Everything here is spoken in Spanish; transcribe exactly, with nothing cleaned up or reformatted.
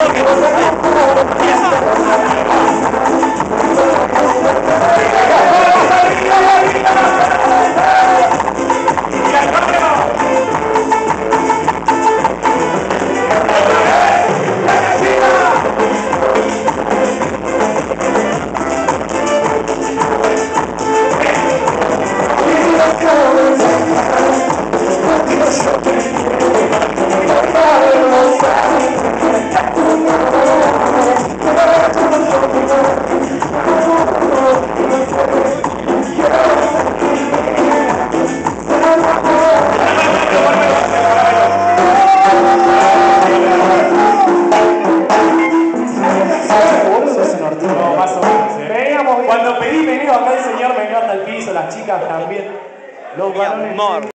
Cuando pedí menú acá el señor me encanta el piso, las chicas también. Los varones.